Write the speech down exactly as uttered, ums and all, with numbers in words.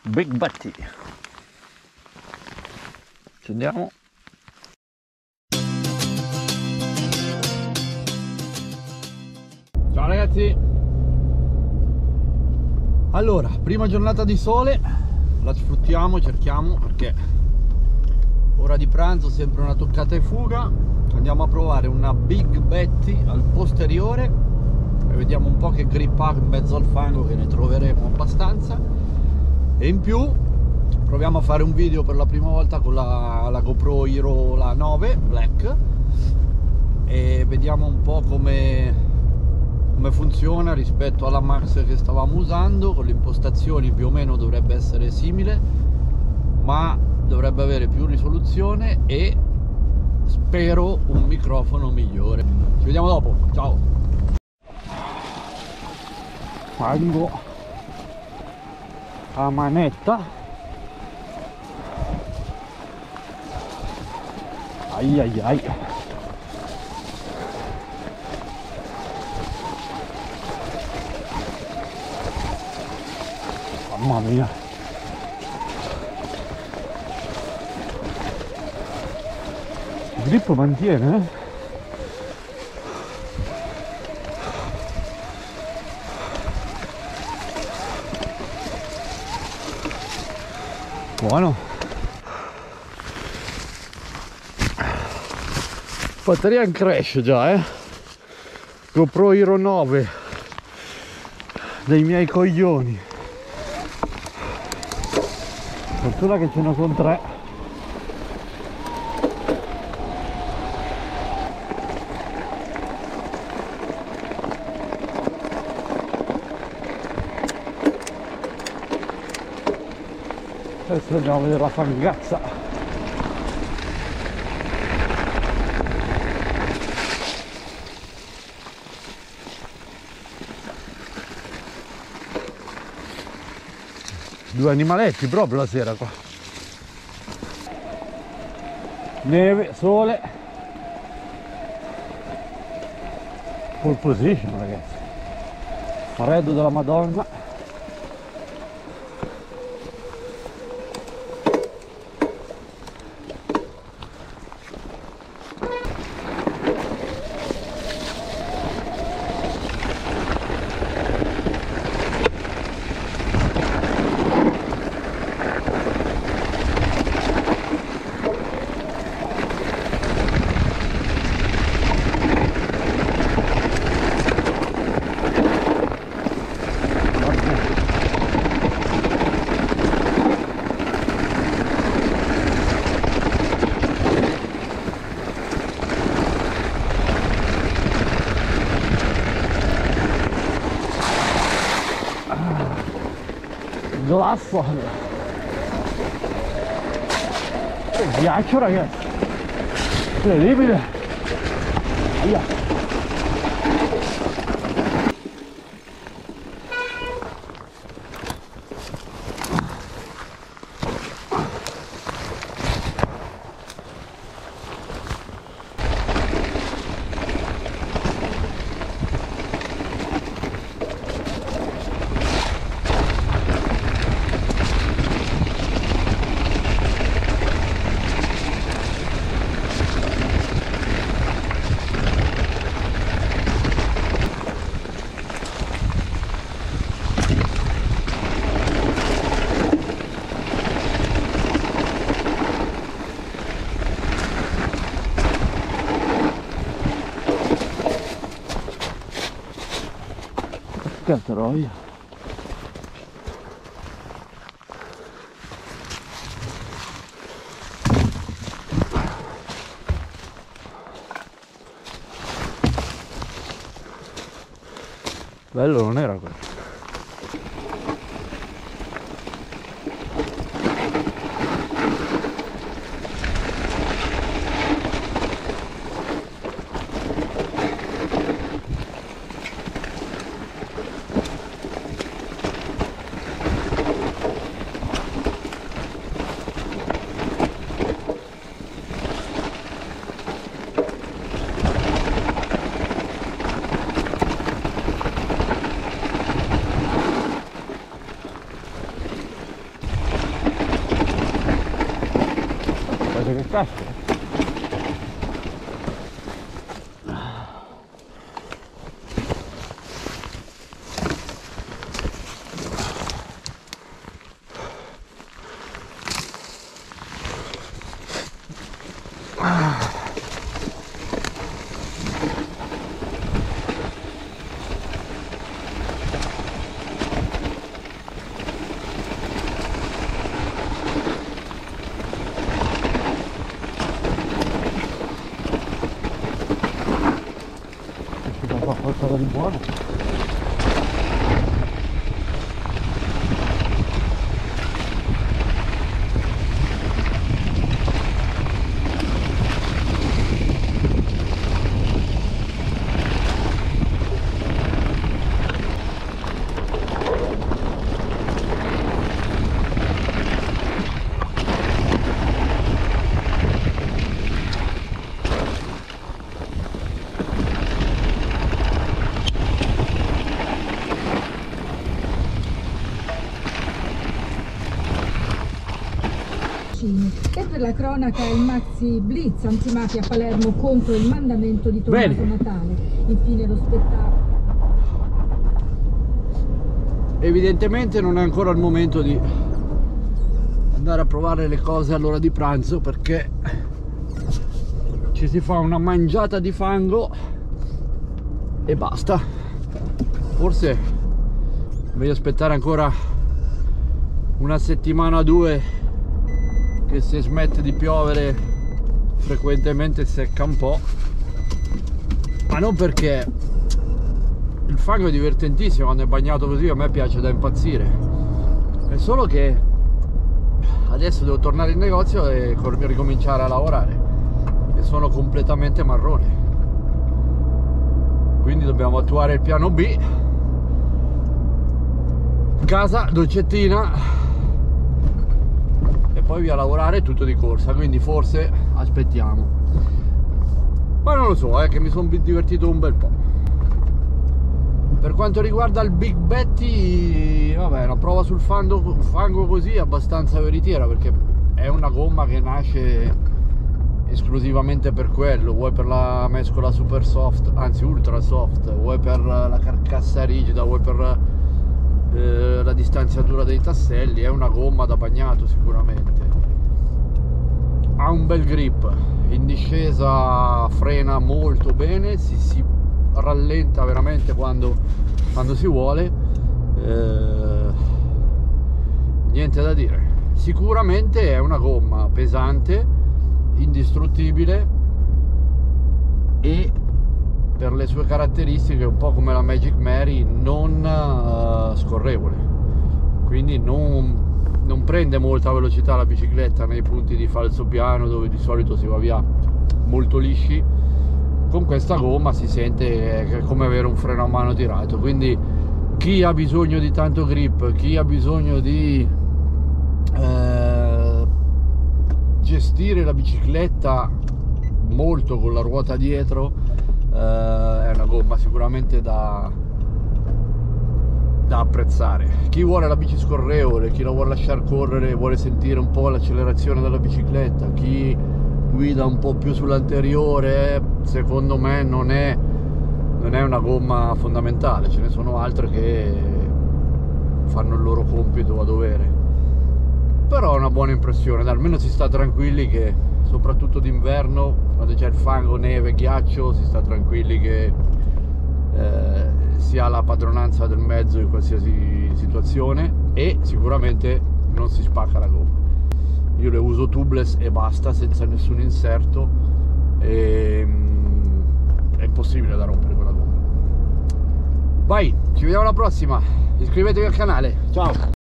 Big Betty. Ci andiamo. Ciao ragazzi. Allora, prima giornata di sole, la sfruttiamo, cerchiamo, perché ora di pranzo sempre una toccata e fuga. Andiamo a provare una Big Betty al posteriore e vediamo un po' che grip ha in mezzo al fango, che ne troveremo abbastanza. E in più proviamo a fare un video per la prima volta con la, la GoPro Hero, la nove Black, e vediamo un po' come, come funziona rispetto alla Max che stavamo usando. Con le impostazioni più o meno dovrebbe essere simile, ma dovrebbe avere più risoluzione e spero un microfono migliore. Ci vediamo dopo, ciao. Fango a manetta. Ai ai ai. Mamma mia. Il grip mantiene, eh? Buono. Batteria in crash già, eh. GoPro Hero nove dei miei coglioni. Fortuna che ce ne sono tre. Adesso andiamo a vedere la fangazza. Due animaletti proprio la sera qua. Neve, sole. Pole position ragazzi. Freddo della Madonna. Glasso, che ghiaccio ragazzi, incredibile. Aia. Che troia. Bello non era quello. guarda che cazzo. Qualcosa di buono. E per la cronaca il maxi blitz antimafia a Palermo contro il mandamento di Tommaso Bene. Natale. Infine lo spettacolo. Evidentemente non è ancora il momento di andare a provare le cose all'ora di pranzo, perché ci si fa una mangiata di fango e basta. Forse meglio aspettare ancora una settimana o due che, se smette di piovere frequentemente, secca un po', ma non perché il fango è divertentissimo quando è bagnato così, a me piace da impazzire, è solo che adesso devo tornare in negozio e ricominciare a lavorare e sono completamente marrone, quindi dobbiamo attuare il piano B: casa, doccettina e poi via a lavorare tutto di corsa. Quindi forse aspettiamo, ma non lo so, è che mi sono divertito un bel po'. Per quanto riguarda il Big Betty, vabbè, la prova sul fango, fango così è abbastanza veritiera, perché è una gomma che nasce esclusivamente per quello, vuoi per la mescola super soft, anzi ultra soft, vuoi per la carcassa rigida, vuoi per eh, la distanziatura dei tasselli. È una gomma da bagnato sicuramente, ha un bel grip, in discesa frena molto bene, si, si rallenta veramente quando, quando si vuole, eh, niente da dire. Sicuramente è una gomma pesante, indistruttibile e, per le sue caratteristiche, un po' come la Magic Mary, non uh, scorrevole, quindi non, non prende molta velocità la bicicletta nei punti di falso piano dove di solito si va via molto lisci. Con questa gomma si sente che è come avere un freno a mano tirato, quindi chi ha bisogno di tanto grip, chi ha bisogno di eh, gestire la bicicletta molto con la ruota dietro, eh, è una gomma sicuramente da, da apprezzare. Chi vuole la bici scorrevole, chi la vuole lasciare correre, vuole sentire un po' l'accelerazione della bicicletta, chi guida un po' più sull'anteriore, secondo me non è, non è una gomma fondamentale. Ce ne sono altre che fanno il loro compito a dovere, però è una buona impressione, almeno si sta tranquilli che, soprattutto d'inverno, quando c'è il fango, neve, ghiaccio, si sta tranquilli che eh, si ha la padronanza del mezzo in qualsiasi situazione, e sicuramente non si spacca la gomma. Io le uso tubeless e basta, senza nessun inserto, e è impossibile da rompere quella gomma. Vai, ci vediamo alla prossima, iscrivetevi al canale, ciao!